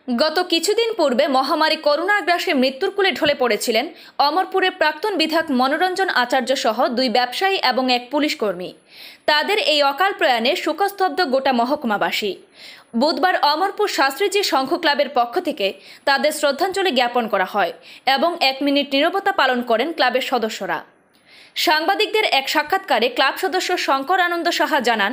গত কিছুদিন পূর্বে মহামারী করোনা গ্রাসে মৃত্যুর কোলে ঢলে পড়েছিলেন অমরপুরের প্রাক্তন বিধায়ক মনোরঞ্জন আচার্য সহ দুই ব্যবসায়ী এবং এক পুলিশ কর্মী। তাদের এই অকাল প্রয়াণে শোকস্তব্ধ গোটা মহকুমাবাসী। বুধবার অমরপুর শাস্ত্রীজি সংঘ ক্লাবের পক্ষ থেকে তাদের শ্রদ্ধাঞ্জলি জ্ঞাপন করা হয় এবং 1 মিনিট নীরবতা পালন করেন ক্লাবের সদস্যরা। সাংবাদিকদের এক সাক্ষাৎকারে ক্লাব সদস্য শঙ্কর আনন্দ সাহা জানান,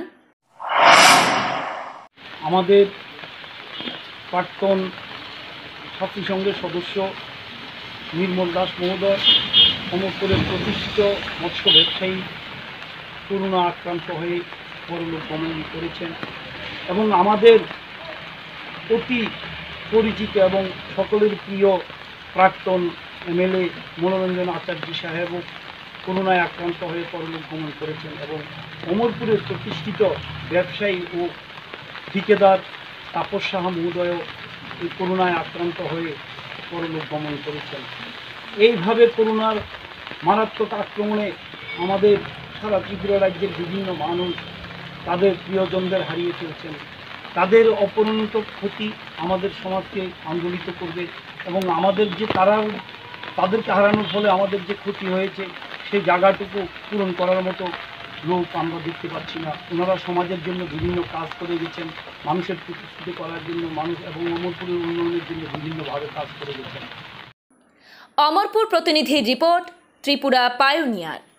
আমাদের প্রাক্তন ছাত্রীসংঘের সদস্য নির্মল দাস মহোদয় অমরপুরের প্রতিষ্ঠিত মৎস্য ব্যবসায়ী করোনা আক্রান্ত হয়ে পরলোক গমন করেছেন এবং আমাদের অতি পরিচিত এবং সকলের প্রিয় প্রাক্তন এমএলএ মনোরঞ্জন আচার্য সাহেবও করোনায় আক্রান্ত হয়ে পরলোক গমন করেছেন এবং অমরপুরের প্রতিষ্ঠিত ব্যবসায়ী ও ঠিকাদার তাপস সাহা মহোদয়ও এই করোনায় আক্রান্ত হয়ে পরলোক গমন করেছেন। এইভাবে করোনার মারাত্মক আক্রমণে আমাদের সারা ত্রিপুরা রাজ্যের বিভিন্ন মানুষ তাদের প্রিয়জনদের হারিয়ে ফেলছেন। তাদের অপরিণত ক্ষতি আমাদের সমাজকে আন্দোলিত করবে এবং আমাদের যে তাদেরকে হারানোর ফলে আমাদের যে ক্ষতি হয়েছে সেই জায়গাটুকু পূরণ করার মতো লোক আমরা দেখতে পাচ্ছি না। ওনারা সমাজের জন্য বিভিন্ন কাজ করে গেছেন, মানুষের প্রতিষ্ঠিত করার জন্য, মানুষ এবং অমরপুরের উন্নয়নের জন্য বিভিন্নভাবে কাজ করে গেছেন। অমরপুর প্রতিনিধির রিপোর্ট, ত্রিপুরা পায়োনিয়ার।